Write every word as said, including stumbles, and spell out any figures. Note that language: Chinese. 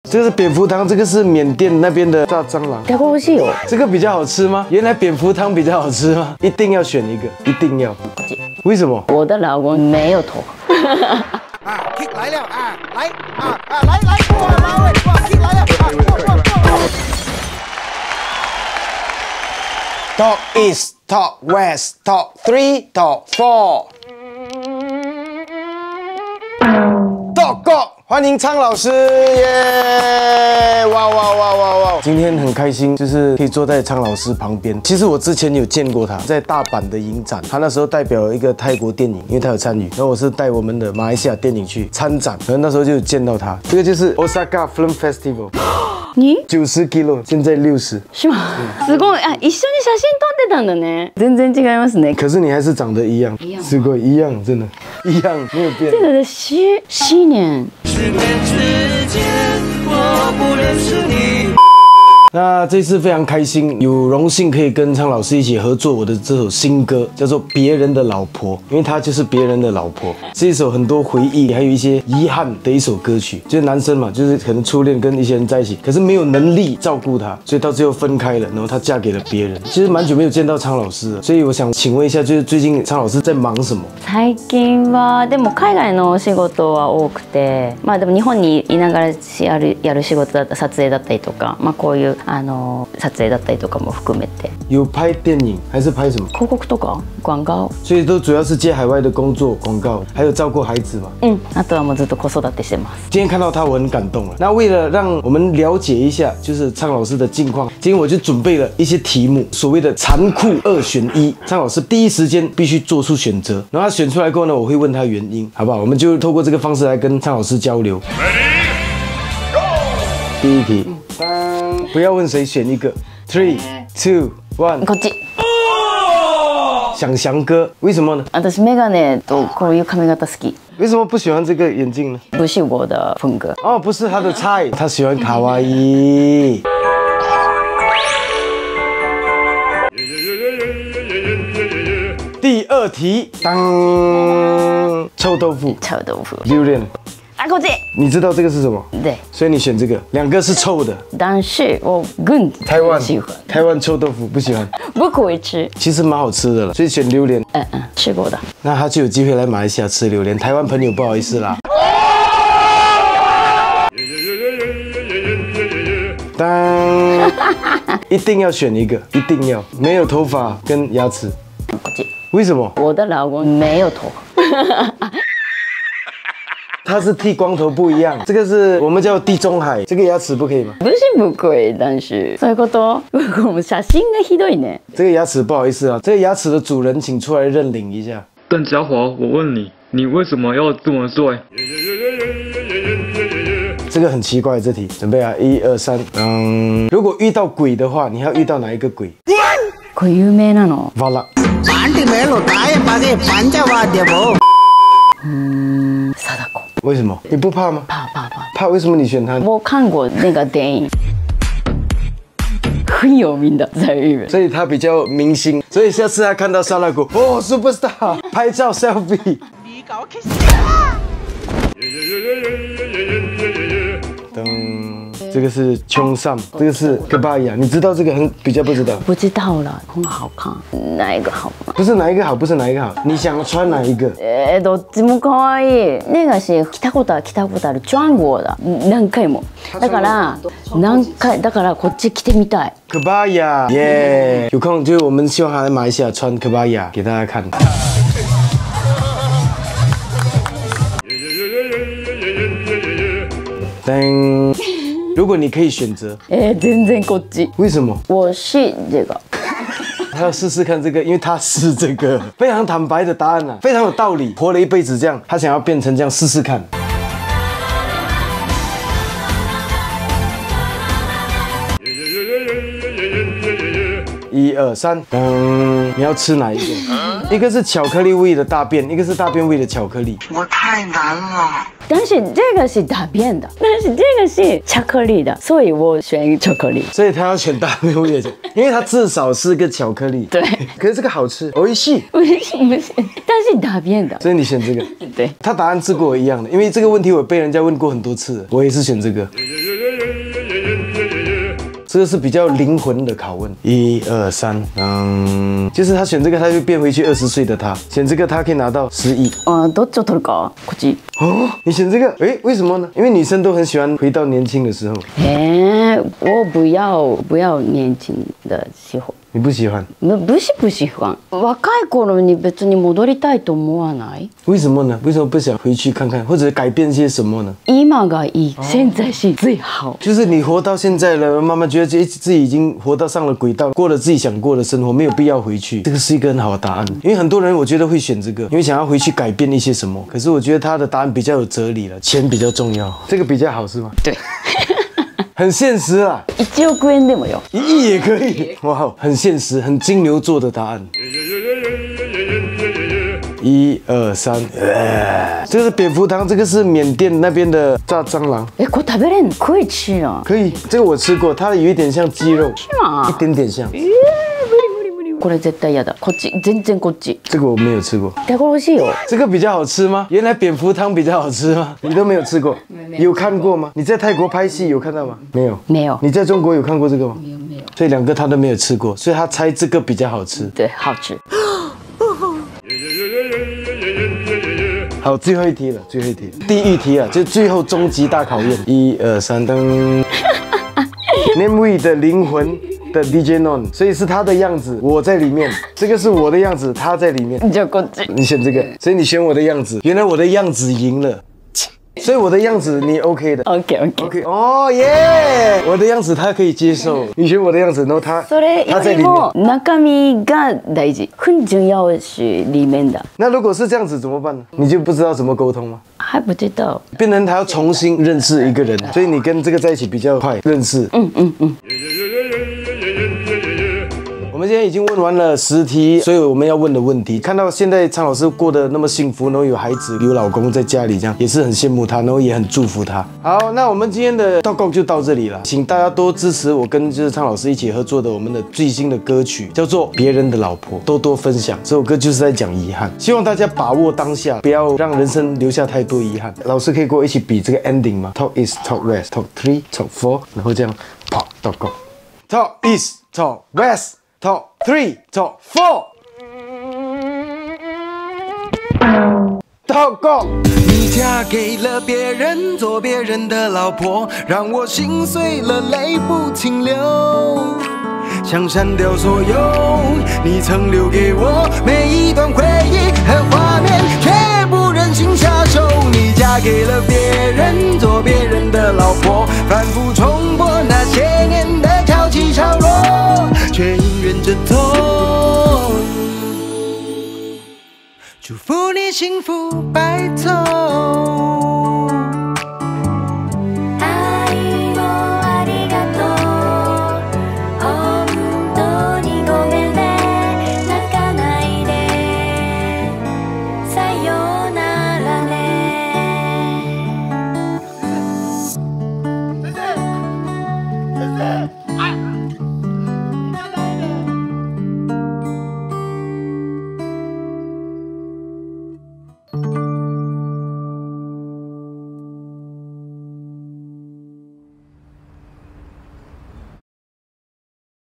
这个是蝙蝠汤，这个是缅甸那边的炸蟑螂。 这个美味しいよ。 这个比较好吃吗？原来蝙蝠汤比较好吃吗？一定要选一个，一定要。为什么？ 我的老公没有头。 啊 ，kick 来了啊，来啊啊来来过来喂，哇 kick 来了啊，过过过。Top East, Top West, Top Three, Top Four。Top Go， 欢迎苍老师耶！哇哇哇哇哇！今天很开心，就是可以坐在苍老师旁边。其实我之前有见过他，在大阪的影展，他那时候代表一个泰国电影，因为他有参与。然后我是带我们的马来西亚电影去参展，然后那时候就有见到他。这个就是 Osaka Film Festival。 你九十 kilo， 现在六十。 是吗？すごい。あ、一緒に写真撮ってたんだね。全然違いますね。 可是你还是长得一样， 一样吗？ すごい一样，真的，一样没有变。 这个十十年。 十年之间，我不认识你。 那这次非常开心，有荣幸可以跟苍老师一起合作我的这首新歌，叫做《别人的老婆》，因为她就是别人的老婆，是一首很多回忆还有一些遗憾的一首歌曲。就是男生嘛，就是可能初恋跟一些人在一起，可是没有能力照顾她，所以到最后分开了，然后她嫁给了别人。其实蛮久没有见到苍老师了，所以我想请问一下，就是最近苍老师在忙什么？ 最近はでも海外のお仕事は多くて、まあでも日本にいながらやるやる仕事だった撮影だったりとか、まあこういうあの撮影だったりとかも含めて。 有拍电影还是拍什么？ 広告とか广告。 所以都主要是接海外的工作、广告，还有照顾孩子嘛。 うん。あとはもうずっと子育てしてます。 今天看到他，我很感动了。那为了让我们了解一下，就是苍老师的近况，今天我就准备了一些题目，所谓的残酷二选一。苍老师第一时间必须做出选择，然后他选出来过后呢，我会问他原因，好不好？我们就透过这个方式来跟苍老师交流。Ready, go！ 第一题，当不要问谁，选一个。Three, two, one。 こっち。 想翔哥，为什么呢？ 私メガネとこういう髪型好き。 为什么不喜欢这个眼镜呢？ 不是我的风格。 哦，不是他的菜，他喜欢卡哇伊。第二题，当臭豆腐、 臭豆腐。 榴莲， 啊，こっち。 你知道这个是什么？ 对。 所以你选这个，两个是臭的。 但是我更台湾喜欢。 台湾臭豆腐不喜欢， 不可以吃。 其实蛮好吃的了，所以选榴莲。 嗯嗯，吃过的。 那他就有机会来马来西亚吃榴莲。台湾朋友不好意思啦。当一定要选一个，一定要没有头发跟牙齿。为什么？ 我的老公没有头。 他是剃光头不一样，这个是我们叫地中海，这个牙齿不可以吗？ 不是不可以，但是そういうこと。我们写真がひどいね。 这个牙齿不好意思啊，这个牙齿的主人请出来认领一下。 邓家华，我问你，你为什么要这么帅？ 这个很奇怪，这题准備啊，一二三，嗯，如果遇到鬼的话，你要遇到哪一个鬼？ これ有名なの。 完了。 పాంటి మేలు తాయ పగే పంచవాద్యము。 嗯，貞子。 为什么？你不怕吗？ 怕怕怕。 怕？为什么你选他？ 我看过那个电影，很有名的，在日本。 所以他比较明星，所以下次他看到沙拉果，哦 ，superstar， 拍照 selfie。 你搞去死啊！ 噔，这个是琼sam，这个是戈巴雅，你知道这个很比较不知道？ 不知道了，很好看，哪一个好吗？ 不是哪一个好，不是哪一个好，你想穿哪一个？ えー、どっちも可愛い。那个是着たことある着たことあるジャンゴだ。何回も。だから何回だからこっち着てみたい。 戈巴雅，耶！有空就是我们希望他来马来西亚穿戈巴雅给大家看。噔，如果你可以选择， えー、全然こっち。 为什么？ 我是这个。 他要试试看这个，因为他是这个，非常坦白的答案啊，非常有道理。活了一辈子这样，他想要变成这样试试看。一二三，噔！你要吃哪一个？一个是巧克力味的大便，一个是大便味的巧克力。 我太难了。 但是这个是大便的，但是这个是巧克力的，所以我选巧克力。 所以他要选大便味的，因为它至少是个巧克力。 对， 可是这个好吃，美味しい。 不是不是，但是大便的。 所以你选这个。 对， 他答案是跟我一样的，因为这个问题我被人家问过很多次了，我也是选这个。 这个是比较灵魂的拷问。一二三，嗯，就是他选这个，他就变回去二十岁的他；选这个，他可以拿到十亿。 あ、どっちを取るか？こっち。 哦，你选这个，诶，为什么呢？因为女生都很喜欢回到年轻的时候。 えー、我不要不要年轻的时候。 你不喜欢？ 不不是不喜欢。若い頃に別に戻りたいと思わない？ 为什么呢？为什么不想回去看看，或者改变些什么呢？ 今がいい，现在是最好。 就是你活到现在了，慢慢觉得自己自己已经活到上了轨道，过了自己想过的生活，没有必要回去。这个是一个很好的答案，因为很多人我觉得会选这个，因为想要回去改变一些什么。可是我觉得他的答案比较有哲理了，钱比较重要，这个比较好是吗？ 对。 很现实啊， 一億円でもよ。 一亿也可以，哇，很现实，很金牛座的答案。一二三，呃，这个是蝙蝠汤，这个是缅甸那边的炸蟑螂。 え、これ食べれんの？可以吃啊？ 可以，这个我吃过，它有一点像鸡肉，一点点像。 これ絶対嫌だ。こっち全然こっち。 这个我没有吃过。 แต่これ美味しいよ。 这个比较好吃吗？原来蝙蝠汤比较好吃吗？你都没有吃过？有看过吗？你在泰国拍戏有看到吗？没有。 没有。 你在中国有看过这个吗？ 没有没有。 所以两个他都没有吃过，所以他猜这个比较好吃。 对，好吃。 好，最后一题了，最后一题，地狱题啊，就最后终极大考验。一二三，噔。Namewee 的灵魂的 D J Non， 所以是他的样子，我在里面。这个是我的样子，他在里面。 じゃあこっち。 你选这个，所以你选我的样子。原来我的样子赢了，所以我的样子你 OK 的。 OK OK OK， 哦耶！我的样子他可以接受，你选我的样子，然后他それ他在里よりも面。 中身が大事。很重要是里面的。 那如果是这样子怎么办呢？你就不知道怎么沟通吗？ 还不知道。 变成他要重新认识一个人，所以你跟这个在一起比较快认识。 嗯嗯嗯。 我们今天已经问完了十题，所以我们要问的问题，看到现在苍老师过得那么幸福，然后有孩子有老公在家里，这样也是很羡慕他，然后也很祝福他。好，那我们今天的祷告就到这里了，请大家多支持我跟就是苍老师一起合作的我们的最新的歌曲，叫做《别人的老婆》，多多分享。这首歌就是在讲遗憾，希望大家把握当下，不要让人生留下太多遗憾。老师可以跟我一起比这个 ending 吗 ？Talk is talk rest talk three talk four， 然后这样跑祷告 ，Talk is talk rest。Talk three, talk four. 祷告。 你嫁给了别人，做别人的老婆，让我心碎了，泪不停流。想删掉所有你曾留给我每一段回忆和画面，却不忍心下手。你嫁给了别人，做别人的老婆，反复重播那些年的潮起潮落，却隐忍着痛。祝福你幸福白头。